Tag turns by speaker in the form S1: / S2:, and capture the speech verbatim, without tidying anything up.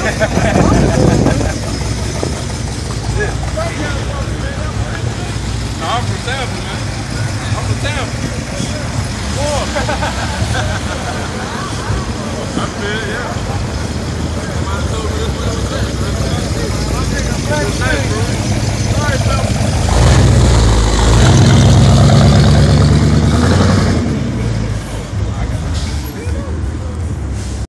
S1: No, I'm from Tampa, man. I'm from Tampa. Oh. I feel, yeah.